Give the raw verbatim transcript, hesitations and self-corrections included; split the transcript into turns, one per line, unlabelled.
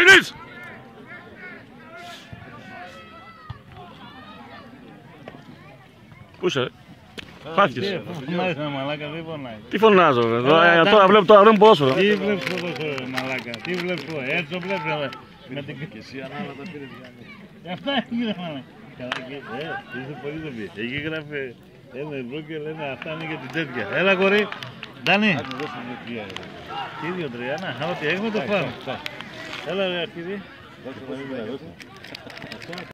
Κοτσίνης! Πού είσαι? Χάθηκες. Τι φωνάζω ρε, τώρα βλέπω το αυρό μου ποδόσφαιρο.
Τι βλέπεις ποδόσφαιρο μαλάκα, τι βλέπεις ποδόσφαιρο, έτσι το βλέπεις με την και εσύ ανάλογα πήρες για αυτά έγινε μαλάκα. Καλά και, ε, είσαι πολύ δομή, εκεί γράφει ένα ευρώ και λένε αυτά είναι για την τέτοια. Έλα κορί, Ντάνη. Τι δύο τρία, να, ό,τι έχουμε το φάμε. Έλα ρε αρχίδι.